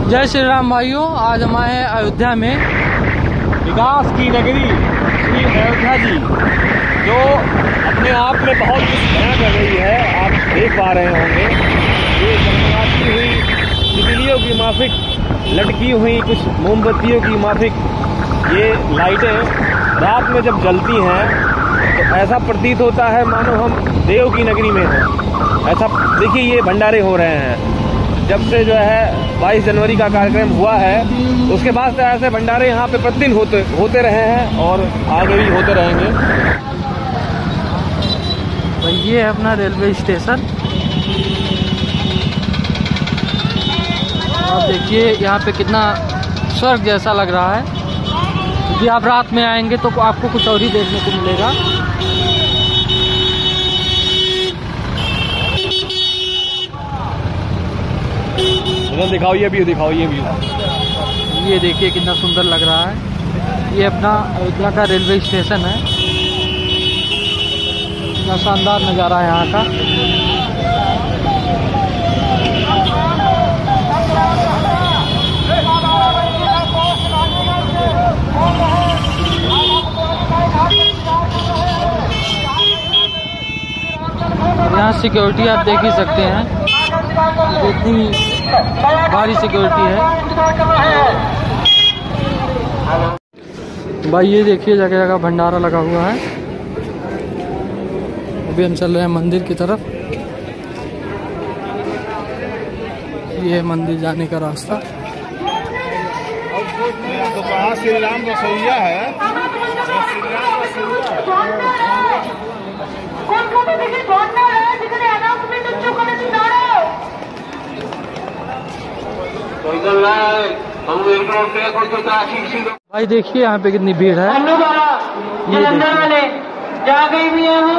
जय श्री राम भाइयों, आज हम आए हैं अयोध्या में। विकास की नगरी श्री अयोध्या जी, जो अपने आप में बहुत कुछ बयां कर रही है, आप देख पा रहे होंगे। ये जगमगाती हुई तितलियों की माफिक, लटकी हुई कुछ मोमबत्तियों की माफिक ये लाइटें रात में जब जलती हैं तो ऐसा प्रतीत होता है मानो हम देव की नगरी में हैं। ऐसा देखिए, ये भंडारे हो रहे हैं। जब से जो है 22 जनवरी का कार्यक्रम हुआ है, उसके बाद से ऐसे भंडारे यहाँ पे प्रतिदिन होते रहे हैं और आगे भी होते रहेंगे। तो ये है अपना रेलवे स्टेशन। आप देखिए यहाँ पे कितना स्वर्ग जैसा लग रहा है। यदि आप रात में आएंगे तो आपको कुछ और ही देखने को मिलेगा। दिखाओ ये व्यू, दिखाओ ये व्यू। ये देखिए कितना सुंदर लग रहा है। ये अपना अयोध्या का रेलवे स्टेशन है। कितना शानदार नज़ारा है यहाँ का। यहाँ सिक्योरिटी आप देख ही सकते हैं, कितनी भारी सिक्योरिटी है भाई। ये देखिए जगह जगह भंडारा लगा हुआ है। अभी हम चल रहे हैं मंदिर की तरफ। ये है मंदिर जाने का रास्ता। तो श्री राम रसोईया है। भाई देखिए यहाँ पे कितनी भीड़ है। ये वाले जा गई भी है वो।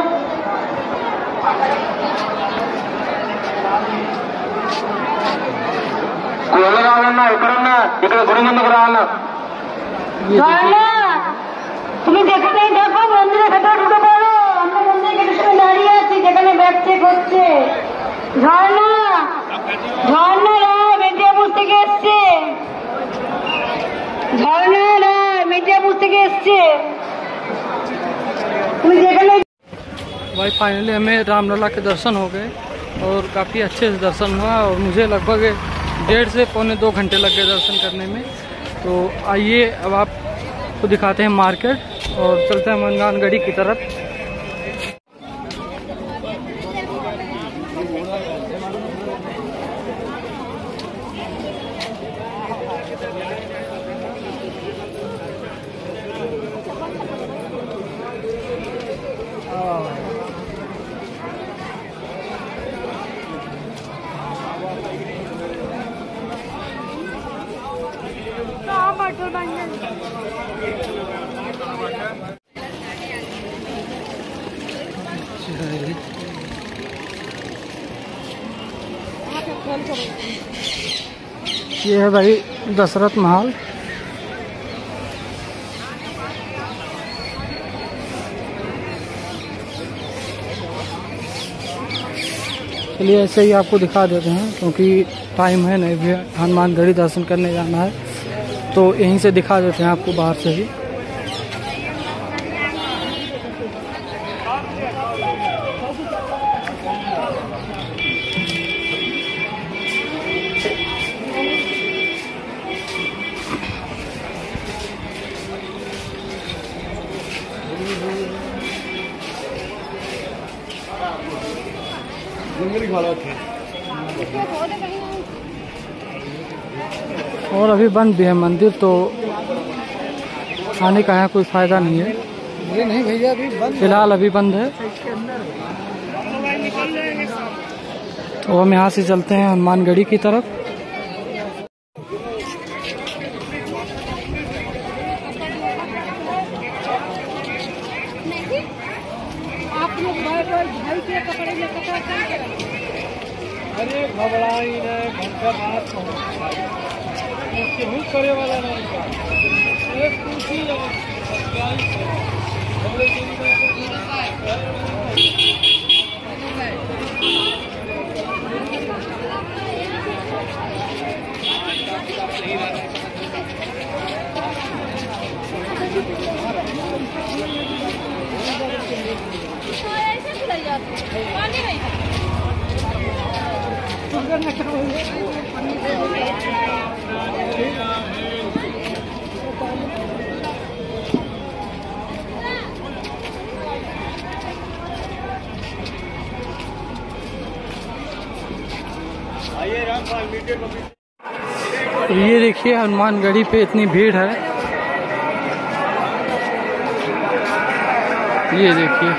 তুমি যেখানেই দেখো মন্দিরে ভেতরে ঢুকে পড়ো। আমরা মন্দিরে গেটের সামনে দাঁড়িয়ে আছি, যেখানে ব্যাগ চেক হচ্ছে। ঝর্ণা ঝর্ণা রায় মেদিনীপুর থেকে এসছে। ঝর্ণা রায় মেদিনীপুর থেকে এসছে। তুমি যেখানে। भाई फाइनली हमें रामलला के दर्शन हो गए और काफ़ी अच्छे से दर्शन हुआ और मुझे लगभग 1.5 से पौने 2 घंटे लग गए दर्शन करने में। तो आइए अब आपको दिखाते हैं मार्केट और चलते हैं मनगानगढ़ी की तरफ। ये है भाई दशरथ महल। चलिए ऐसे ही आपको दिखा देते हैं, क्योंकि टाइम है नहीं भी हनुमानगढ़ी दर्शन करने जाना है, तो यहीं से दिखा देते हैं आपको बाहर से ही। और अभी बंद भी है मंदिर, तो आने का यहाँ कोई फायदा नहीं है। नहीं भैया अभी बंद, फिलहाल अभी बंद है। तो हम यहाँ से चलते हैं हनुमानगढ़ी की तरफ। आप लोग भाई के कपड़े में अरे घबराई नहीं, भंकर रात केहू करे वाला नहीं। एक कुर्सी ये देखिए हनुमानगढ़ी पे इतनी भीड़ है, ये देखिए।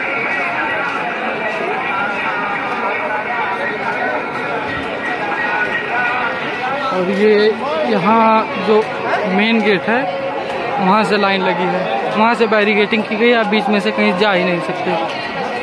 और ये यहाँ जो मेन गेट है वहाँ से लाइन लगी है, वहाँ से बैरिकेडिंग की गई, आप बीच में से कहीं जा ही नहीं सकते।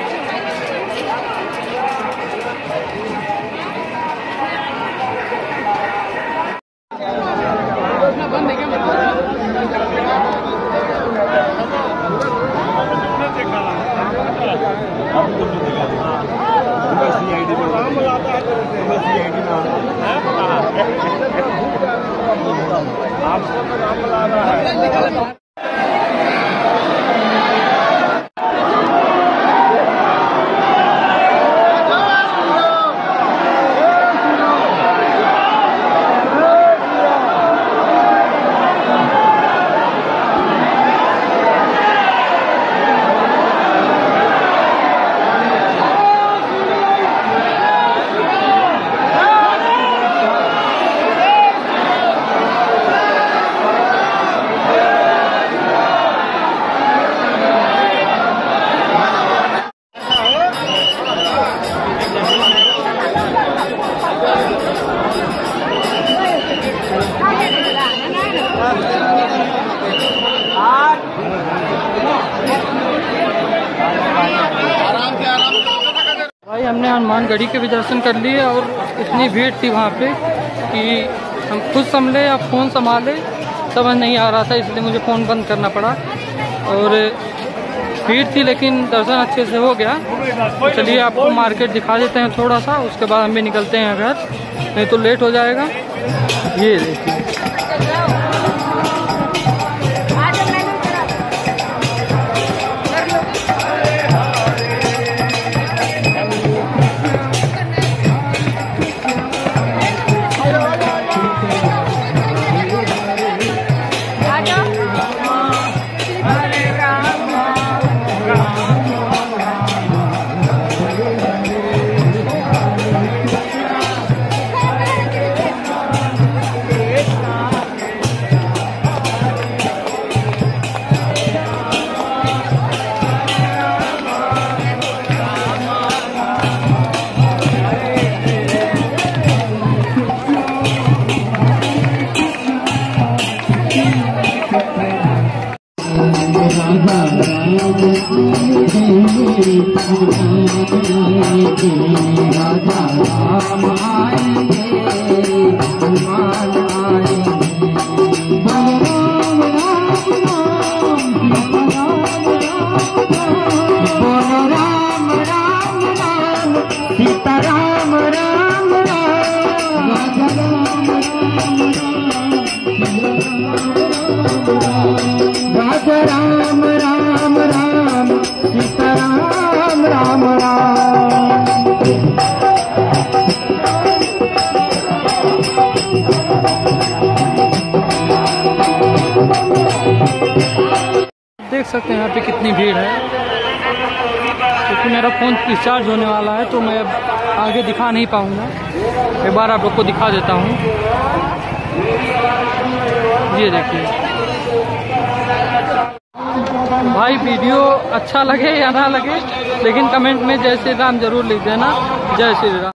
भाई हमने हनुमानगढ़ी के भी दर्शन कर लिए और इतनी भीड़ थी वहाँ पे कि हम खुद संभले या फ़ोन संभाले समझ नहीं आ रहा था, इसलिए मुझे फ़ोन बंद करना पड़ा। और भीड़ थी लेकिन दर्शन अच्छे से हो गया। तो चलिए आपको मार्केट दिखा देते हैं थोड़ा सा, उसके बाद हम भी निकलते हैं घर, नहीं तो लेट हो जाएगा। ये देखिए राम राम राम सीता राम राम राम। देख सकते हैं यहाँ पे कितनी भीड़ है, क्योंकि मेरा फ़ोन डिस्चार्ज होने वाला है तो मैं अब आगे दिखा नहीं पाऊँगा। एक बार आप लोग को दिखा देता हूँ, ये देखिए। भाई वीडियो अच्छा लगे या ना लगे, लेकिन कमेंट में जय श्री राम जरूर लिख देना। जय श्री राम।